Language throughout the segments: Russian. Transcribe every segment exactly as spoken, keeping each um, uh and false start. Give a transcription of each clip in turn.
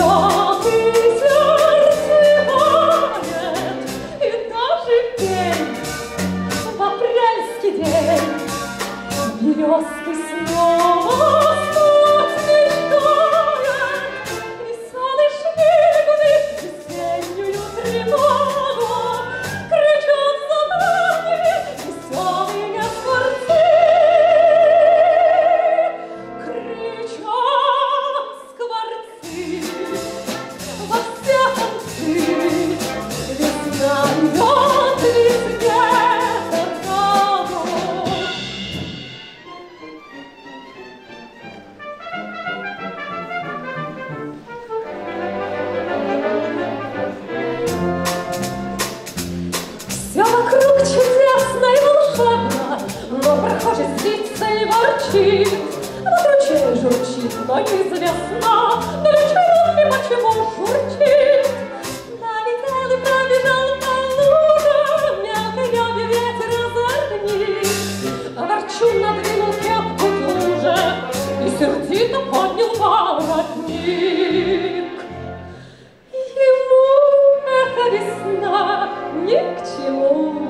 льет, и сердце вает, и даже пень в апрельский день березкой снова спать мечтает, и солнышки весеннюю тревогу кричат за нами веселые скворцы. Кричат скворцы во все концы, весна льет везде дорогу. Все вокруг чудесно и волшебно, но прохожий злится и ворчит. Вот ручей журчит, но неизвестно, для чего и почему журчит. Налетел и пробежал по лужам, мелкой рябью ветер озорнит. Ворчун надвинул кепку туже и сердито поднял воротник. Ему эта весна ни к чему,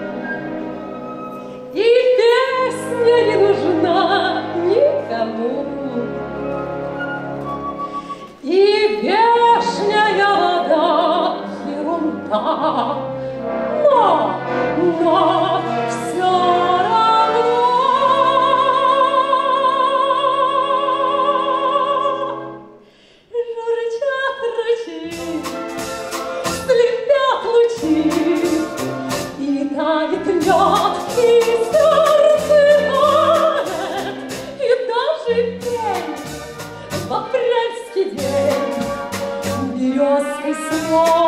и песня не нужна никому, и вешняя вода ерунда, но, но все равно журчат ручьи, слепят лучи, и тает лед, и сердце тает, и даже пень в апрельский день березкой снова